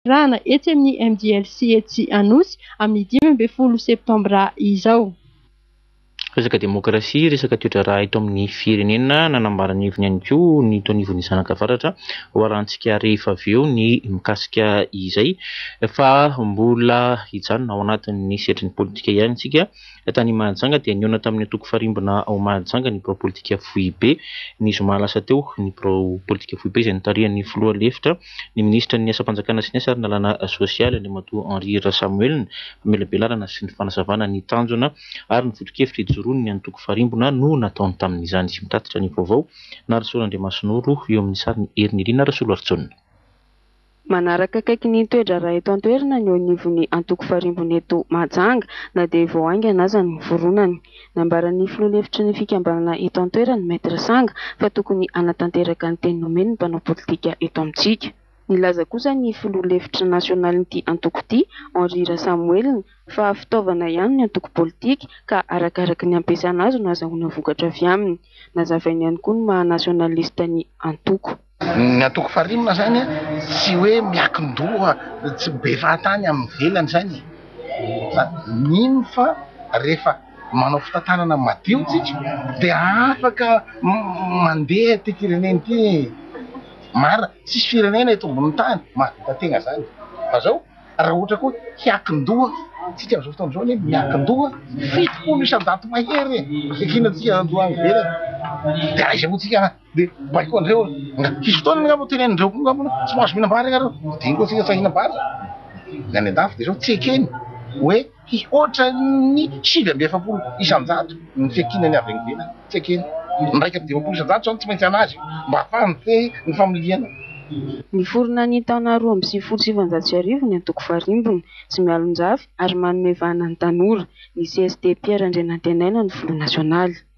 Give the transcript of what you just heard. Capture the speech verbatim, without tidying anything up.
Rahana etsy amin'ny M D L C etsy Anosy amin'ny dimy ambin'ny folo septambra izao. Resaka demokrasia, resaka toetra raha eto amin'ny firenena nanambarany heviny ihany koa ny Tonivon'ny Zanaka Avaratra ho arantsika rehefa avy eo ny mikasika izay fa mbola hijanona ao anatin'ny setrin'ny politika ihany isika tany Mahajanga dia niona tamin'ny antoko farimbona ao Mahajanga ny pro-politika Foibe ny zoma lasa teo ny pro-politika Foibe izay nitarihan'ny filoha lefitra ny ministra ny asa-panjakana sy ny asa arin'alàna sosialy Andriamatoa Henri Rasamuel Melabelarana sy ny fanazavana ny tanjona ary ny voto-kevitra ijoroany ny antoko farimbona no nataony tamin'izany sy mitatitra ny vaovao na Rasoa Andriamasinoro eo amin'ny sariny Erinirina Rasolo Artsona. Manaraka akaiky ny toedra raha eto an-toerana ny anivon'ny antoko farimbona eto Mahajanga na dia vao aingana aza ny voronany. Nambaran'ny filoha lefitry ny fikambanana eto an-toerana Maître Sanga fa tokony hanatanteraka ny teny nomeny ny mpanao politika eto amintsika. Nilaza kosa ny filoha lefitra nasionalin'ity antoko ity Henri Rasamuel fa fitaovana ihany ny antoko politika ka arakaraka ny ampiasana azy no azahoana vokatra avy aminy. Nazavainy ihany koa ny mahanasionalista ny antoko. Ny antoko farimbona zany tsy hoe miakin-doha tsy be fahatany amin'ny velany zany nino fa rehefa manao fitantanana madio tsika dia afaka mandeha ty firenena ity mara tsisy firenena eto ambony tany mahavita tena zany fa zao raha ohatra koa hiakin-doha tsika amin'izao fotoana izao miakin-doha fitopolo isan-jato mahery ekina tsika andoha any velany dia aiza moa tsika dia baiko andreo hisy fotoana ngamba tenenindreo koa ngamba tsy mahazo mihinam-bary ianareo diny koa tsika tsy hihinam-bary ny any an-dafy dia zao tsy ekeny hoe ohatra ny sivy amby efapolo isan-jato ny fiakinany avy any velany tsy ekeny niraika amby dimapolo isan-jato zany tsy maintsy anazy mba ahafahany fe ny familiana. Niforona ny taona roa amby sivifolo sy sivanjato sy arivo ny antoko farimbona tsy mialon-jafy ary manome vahana ny tanora ny C S D Pierre Andrianantenaina ny filoha nasionaly.